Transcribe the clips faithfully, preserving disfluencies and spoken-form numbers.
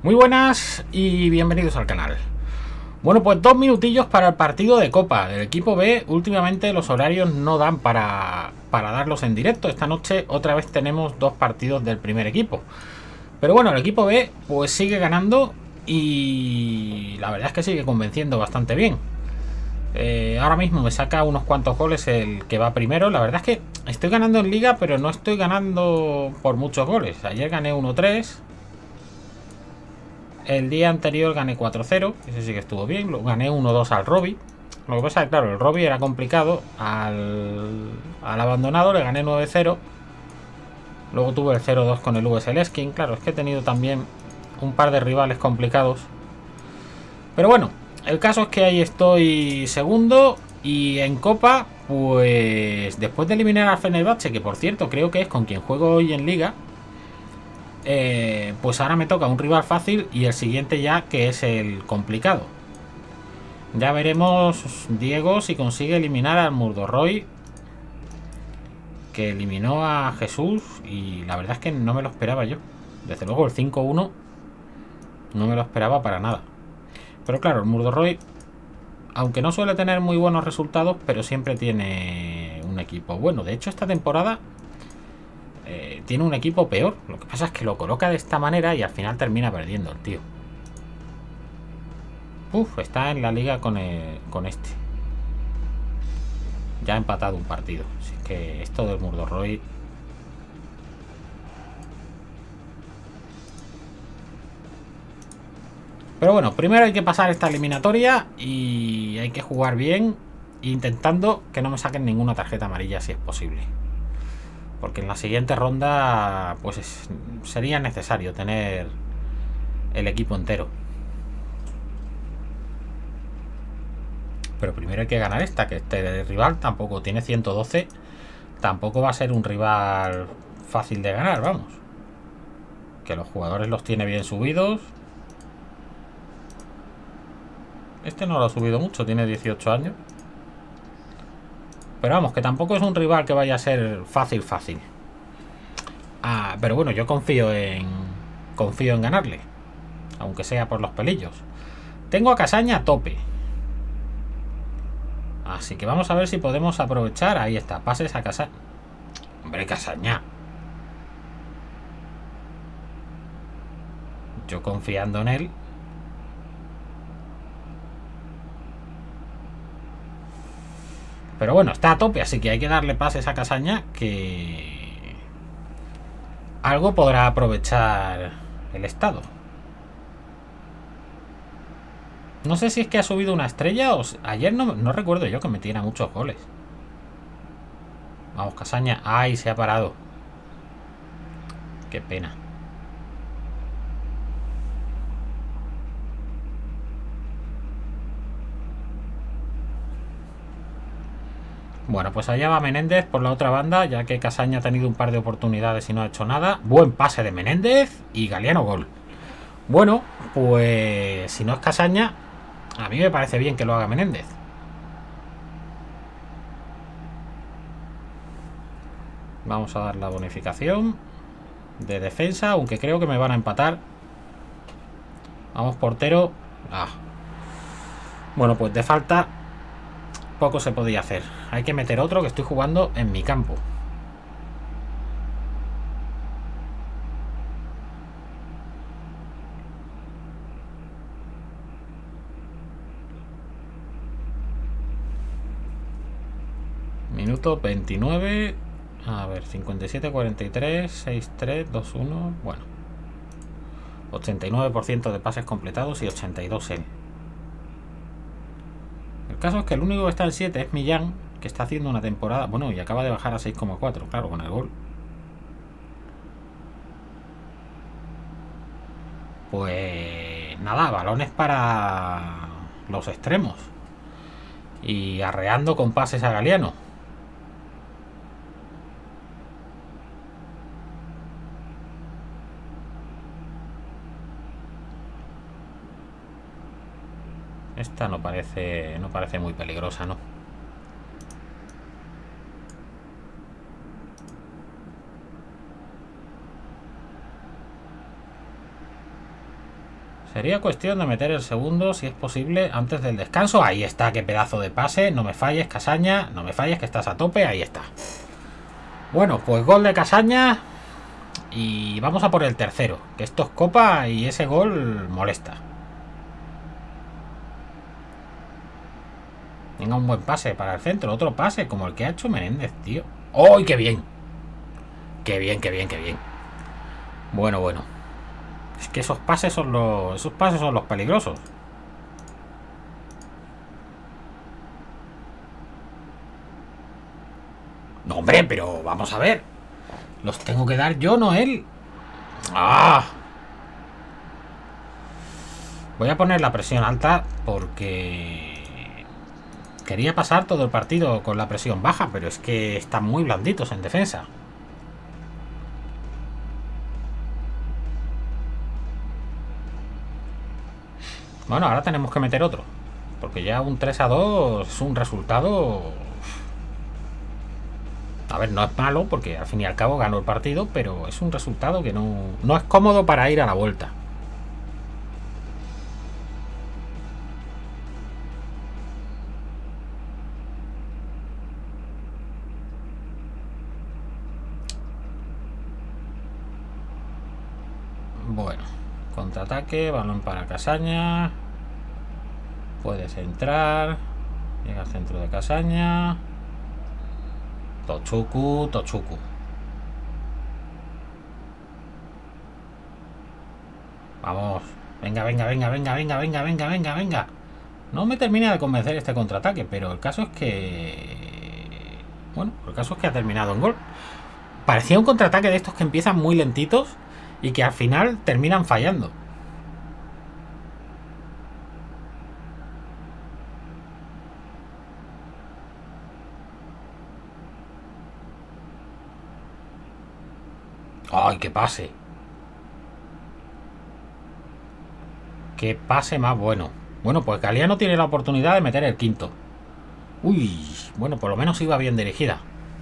Muy buenas y bienvenidos al canal. Bueno, pues dos minutillos para el partido de Copa del equipo B. Últimamente los horarios no dan para, para darlos en directo. Esta noche otra vez tenemos dos partidos del primer equipo. Pero bueno, el equipo B pues sigue ganando y la verdad es que sigue convenciendo bastante bien. Eh, ahora mismo me saca unos cuantos goles el que va primero. La verdad es que estoy ganando en liga, pero no estoy ganando por muchos goles. Ayer gané uno tres. El día anterior gané cuatro cero, ese sí que estuvo bien. Lo gané uno dos al Robbie. Lo que pasa es que, claro, el Robbie era complicado. Al, al abandonado le gané nueve cero. Luego tuve el cero dos con el U S Leskin. Claro, es que he tenido también un par de rivales complicados. Pero bueno, el caso es que ahí estoy segundo. Y en Copa, pues después de eliminar al Fenerbahce, que por cierto creo que es con quien juego hoy en Liga, Eh, pues ahora me toca un rival fácil y el siguiente ya que es el complicado. Ya veremos Diego si consigue eliminar al Murdorroy, que eliminó a Jesús, y la verdad es que no me lo esperaba yo. Desde luego el cinco uno no me lo esperaba para nada. Pero claro, el Murdorroy, aunque no suele tener muy buenos resultados, pero siempre tiene un equipo bueno. De hecho, esta temporada Eh, tiene un equipo peor. Lo que pasa es que lo coloca de esta manera y al final termina perdiendo el tío. Uf, está en la liga con, el, con este. Ya ha empatado un partido. Así que esto del Murdorroy. Pero bueno, primero hay que pasar esta eliminatoria y hay que jugar bien, intentando que no me saquen ninguna tarjeta amarilla si es posible. Porque en la siguiente ronda pues es, sería necesario tener el equipo entero. Pero primero hay que ganar esta, que este rival tampoco tiene ciento doce. Tampoco va a ser un rival fácil de ganar, vamos. Que los jugadores los tiene bien subidos. Este no lo ha subido mucho, tiene dieciocho años. Pero vamos, que tampoco es un rival que vaya a ser fácil, fácil. Ah, pero bueno, yo confío en confío en ganarle, aunque sea por los pelillos. Tengo a Casaña a tope, así que vamos a ver si podemos aprovechar. Ahí está, pases a Casaña. Hombre, Casaña. Yo confiando en él. Pero bueno, está a tope, así que hay que darle pases a Casaña, que algo podrá aprovechar el estado. No sé si es que ha subido una estrella o... Ayer no, no recuerdo yo que metiera muchos goles. Vamos, Casaña. ¡Ay, se ha parado! Qué pena. Bueno, pues allá va Menéndez por la otra banda, ya que Casaña ha tenido un par de oportunidades y no ha hecho nada. Buen pase de Menéndez y Galiano gol. Bueno, pues si no es Casaña, a mí me parece bien que lo haga Menéndez. Vamos a dar la bonificación de defensa, aunque creo que me van a empatar. Vamos, portero. Ah. Bueno, pues de falta poco se podía hacer. Hay que meter otro, que estoy jugando en mi campo. Minuto veintinueve. A ver, cincuenta y siete, cuarenta y tres, sesenta y tres, dos uno. Bueno, ochenta y nueve por ciento de pases completados y ochenta y dos él. El caso es que el único que está en siete es Millán, que está haciendo una temporada... Bueno, y acaba de bajar a seis coma cuatro, claro, con el gol. Pues nada, balones para los extremos. Y arreando con pases a Galiano. Esta no parece, no parece muy peligrosa, ¿no? Sería cuestión de meter el segundo, si es posible, antes del descanso. Ahí está, qué pedazo de pase. No me falles, Casaña. No me falles, que estás a tope. Ahí está. Bueno, pues gol de Casaña. Y vamos a por el tercero. Que esto es copa y ese gol molesta. Venga, un buen pase para el centro. Otro pase como el que ha hecho Menéndez, tío. ¡Oh, qué bien! ¡Qué bien, qué bien, qué bien! Bueno, bueno. Es que esos pases son los... Esos pases son los peligrosos. No, hombre, pero vamos a ver. Los tengo que dar yo, no él. ¡Ah! Voy a poner la presión alta porque... Quería pasar todo el partido con la presión baja, pero es que están muy blanditos en defensa. Bueno, ahora tenemos que meter otro. Porque ya un tres a dos es un resultado... A ver, no es malo porque al fin y al cabo ganó el partido, pero es un resultado que no, no es cómodo para ir a la vuelta. Bueno, contraataque, balón para Casaña. Puedes entrar. Llega al centro de Casaña. Tochuku, Tochuku. Vamos. Venga, venga, venga, venga, venga, venga, venga, venga, venga. No me termina de convencer este contraataque, pero el caso es que... Bueno, el caso es que ha terminado en gol. Parecía un contraataque de estos que empiezan muy lentitos y que al final terminan fallando. ¡Ay, qué pase! ¡Qué pase más bueno! Bueno, pues Galiano tiene la oportunidad de meter el quinto. Uy, bueno, por lo menos iba bien dirigida.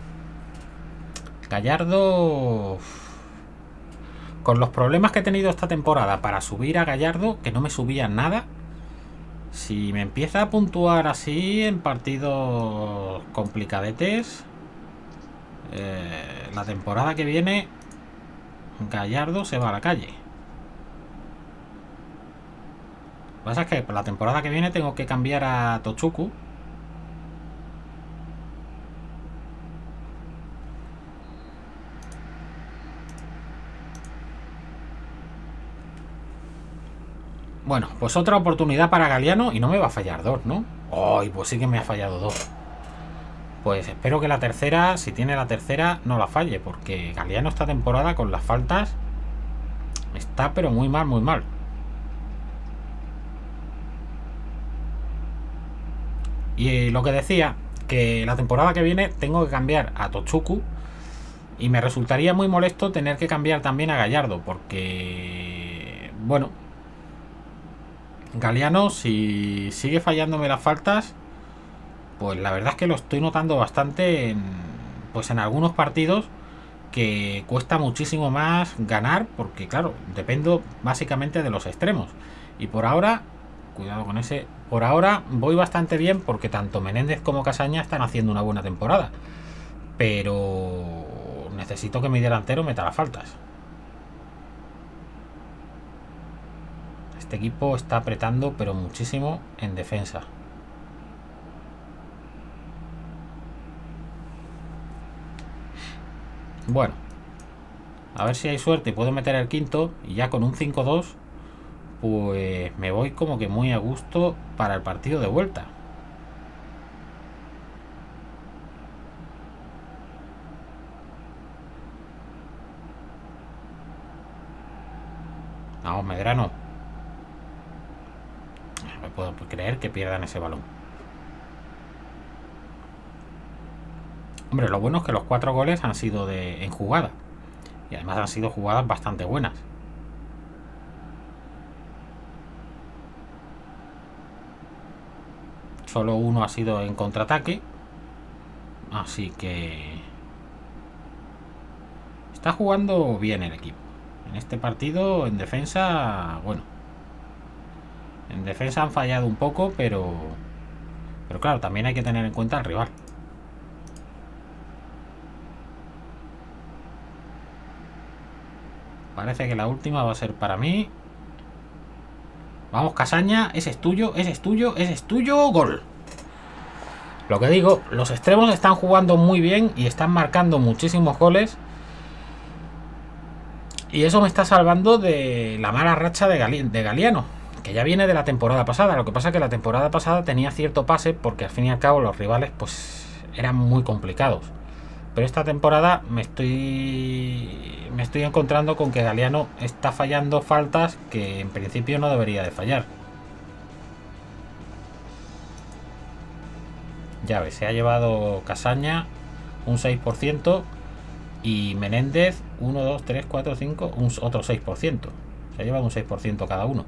Gallardo... Con los problemas que he tenido esta temporada para subir a Gallardo, que no me subía nada. Si me empieza a puntuar así en partidos complicadetes, eh, la temporada que viene Gallardo se va a la calle. Lo que pasa es que para la temporada que viene tengo que cambiar a Tochuku. Bueno, pues otra oportunidad para Galiano y no me va a fallar dos, ¿no? ¡Ay! Pues sí que me ha fallado dos. Pues espero que la tercera, si tiene la tercera, no la falle, porque Galiano esta temporada con las faltas está pero muy mal, muy mal. Y lo que decía, que la temporada que viene tengo que cambiar a Tochuku y me resultaría muy molesto tener que cambiar también a Gallardo, porque... Bueno... Galiano, si sigue fallándome las faltas, pues la verdad es que lo estoy notando bastante en, pues en algunos partidos que cuesta muchísimo más ganar, porque claro, dependo básicamente de los extremos. Y por ahora, cuidado con ese, por ahora voy bastante bien porque tanto Menéndez como Casaña están haciendo una buena temporada. Pero necesito que mi delantero meta las faltas. Este equipo está apretando pero muchísimo en defensa. Bueno, a ver si hay suerte y puedo meter el quinto. Y ya con un cinco dos, pues me voy como que muy a gusto para el partido de vuelta. Vamos, Medrano. No me puedo creer que pierdan ese balón. Hombre, lo bueno es que los cuatro goles han sido de en jugada. Y además han sido jugadas bastante buenas. Solo uno ha sido en contraataque. Así que... está jugando bien el equipo. En este partido, en defensa, bueno... En defensa han fallado un poco, pero... Pero claro, también hay que tener en cuenta al rival. Parece que la última va a ser para mí. Vamos, Casaña, ese es tuyo, ese es tuyo, ese es tuyo, gol. Lo que digo, los extremos están jugando muy bien y están marcando muchísimos goles. Y eso me está salvando de la mala racha de, Gali de Galiano, que ya viene de la temporada pasada. Lo que pasa es que la temporada pasada tenía cierto pase porque al fin y al cabo los rivales pues eran muy complicados. Pero esta temporada me estoy me estoy encontrando con que Galiano está fallando faltas que en principio no debería de fallar. Ya ves, se ha llevado Casaña un seis por ciento y Menéndez uno, dos, tres, cuatro, cinco, un otro seis por ciento. Se ha llevado un seis por ciento cada uno.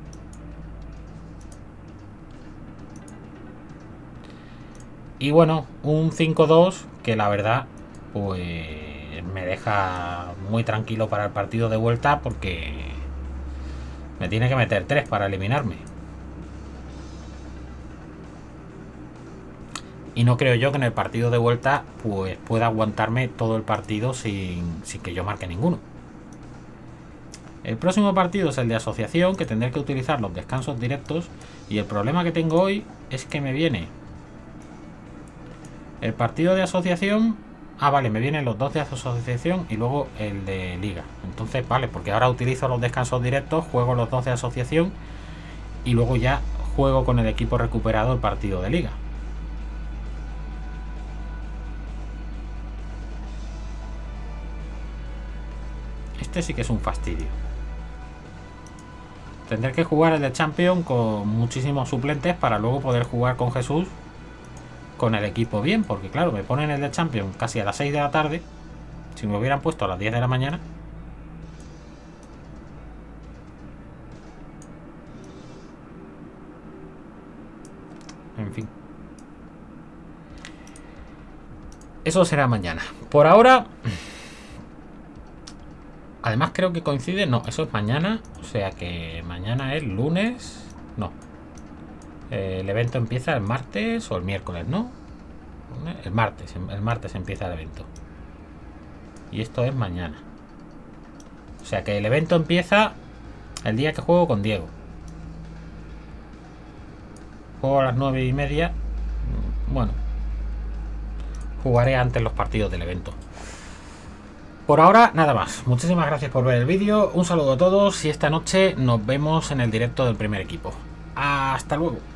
Y bueno, un cinco dos que la verdad pues me deja muy tranquilo para el partido de vuelta, porque me tiene que meter tres para eliminarme. Y no creo yo que en el partido de vuelta pues pueda aguantarme todo el partido sin, sin que yo marque ninguno. El próximo partido es el de asociación, que tendré que utilizar los descansos directos. Y el problema que tengo hoy es que me viene el partido de asociación. Ah, vale, me vienen los dos de asociación y luego el de liga. Entonces, vale, porque ahora utilizo los descansos directos, juego los dos de asociación y luego ya juego con el equipo recuperado el partido de liga. Este sí que es un fastidio. Tendré que jugar el de Champions con muchísimos suplentes para luego poder jugar con Jesús con el equipo bien, porque claro, me ponen el de Champions casi a las seis de la tarde. Si me hubieran puesto a las diez de la mañana. En fin. Eso será mañana. Por ahora... Además creo que coincide... No, eso es mañana. O sea que mañana es lunes. No. Eh, el evento empieza el martes o el miércoles, ¿no? El martes. El martes empieza el evento. Y esto es mañana. O sea que el evento empieza el día que juego con Diego. Juego a las nueve y media. Bueno. Jugaré antes los partidos del evento. Por ahora, nada más. Muchísimas gracias por ver el vídeo. Un saludo a todos y esta noche nos vemos en el directo del primer equipo. Hasta luego.